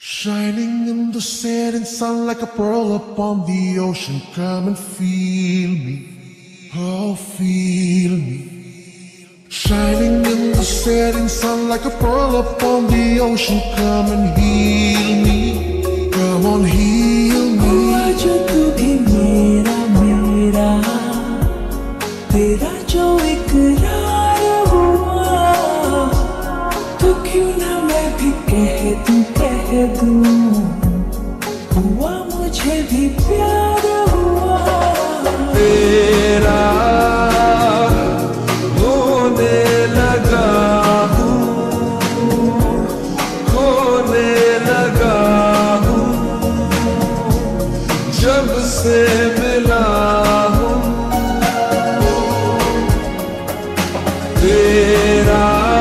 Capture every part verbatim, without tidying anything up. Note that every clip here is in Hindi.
Shining in the setting sun like a pearl upon the ocean. Come and feel me, oh feel me. Shining in the setting sun like a pearl upon the ocean. Come and heal me, come on heal me. आज तू भी मेरा मेरा तेरा जो इकरार हुआ, तो क्यों ना मैं भी कह दूं कह दूं, हुआ मुझे भी प्यार हुआ। तेरा होने लगा हूँ, होने लगा हूँ, जब से मिला हूँ। तेरा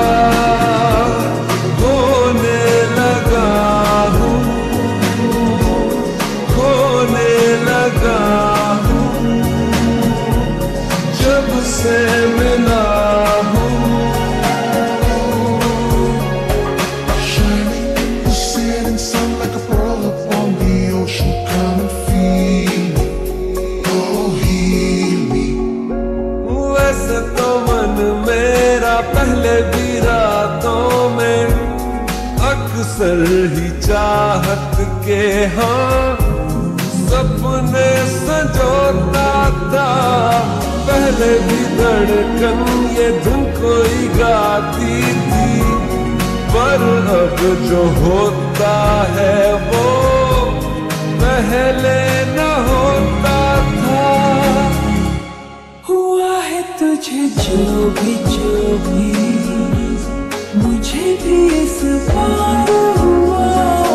से मिला हूँ। Shining in the setting sun like a pearl upon the ocean. Come and feel me, oh heal me. वैसे तो मन मेरा पहले भी रातों में अक्सर ही चाहत के हाँ सपने संजोता था। पहले भी धड़कन ये धुन कोई गाती थी, पर अब जो होता है वो पहले न होता था। हुआ है तुझे जो भी जो भी, मुझे भी इस बार हुआ,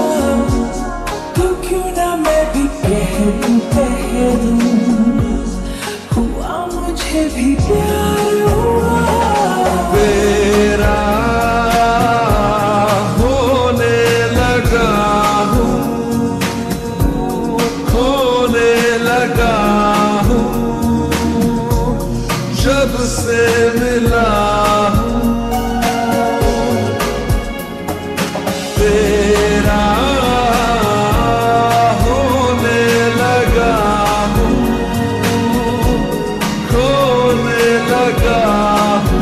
तो क्यों ना मैं भी कह दूं कह दूं, हुआ मुझे भी प्यार हुआ। तेरा होने लगा हूँ, होने लगा हूँ, जब से मिला हूँ। तेरा होने लगा हूँ, होने लगा हूँ,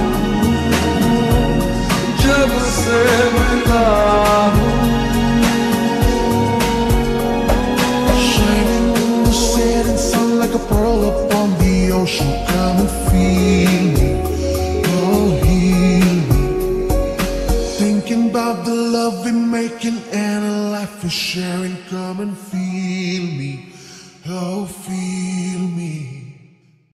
जब से मिला हूँ। Shining in the setting sun like a pearl upon the ocean. Come and feel me, oh heal me. Thinking about the love we're making and a life we're sharing. Come and feel